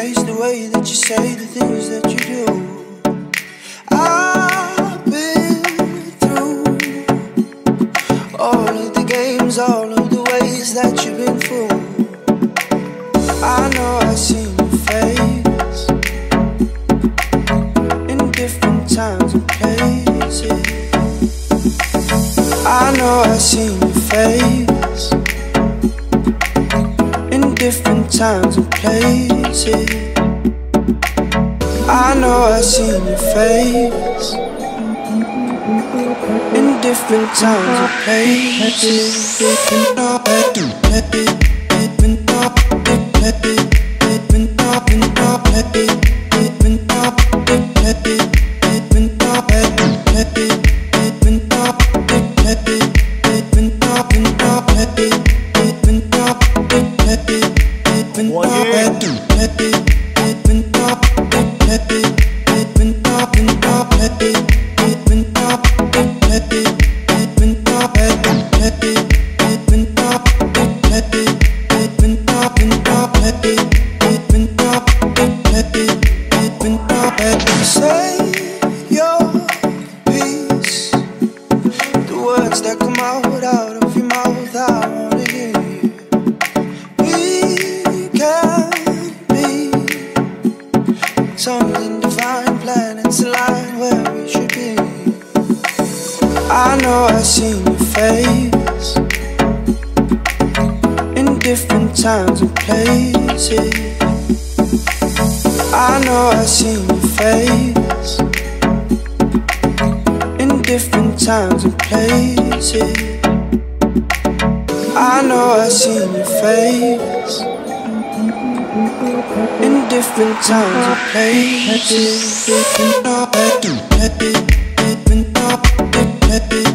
face, the way that you say the things that you do. I've been through all of the games, all of the ways that you've been through. I know I've seen your face in different times and places. I know I've seen your face in different times and places. I know I've seen your face in different times and places. Say your piece. The words that come out of your mouth, I wanna hear you. We can be something divine, planets align where we should be. I know I've seen your face in different times and places. I know I've seen your face in different times and places. I know I've seen your face in different times and places.